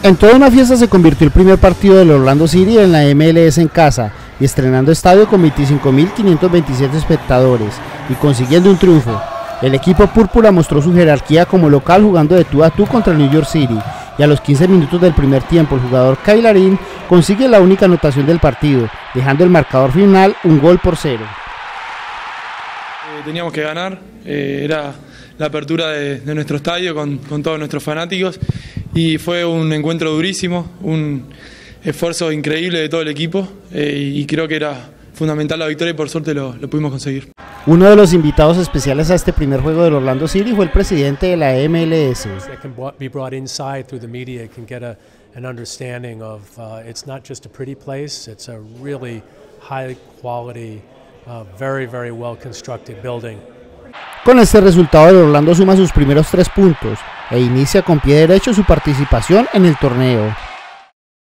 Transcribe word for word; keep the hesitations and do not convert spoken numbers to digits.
En toda una fiesta se convirtió el primer partido del Orlando City en la M L S en casa y estrenando estadio con veinticinco mil quinientos veintisiete espectadores y consiguiendo un triunfo. El equipo púrpura mostró su jerarquía como local jugando de tú a tú contra el New York City y a los quince minutos del primer tiempo el jugador Kyle Larin consigue la única anotación del partido, dejando el marcador final un gol por cero. Eh, teníamos que ganar, eh, era la apertura de, de nuestro estadio con, con todos nuestros fanáticos y fue un encuentro durísimo, un esfuerzo increíble de todo el equipo eh, y creo que era fundamental la victoria y por suerte lo, lo pudimos conseguir. Uno de los invitados especiales a este primer juego del Orlando City fue el presidente de la M L S. An understanding of uh, it's not just a pretty place, it's a really high quality, uh, very, very well constructed building. Con este resultado el Orlando suma sus primeros tres puntos e inicia con pie derecho su participación en el torneo.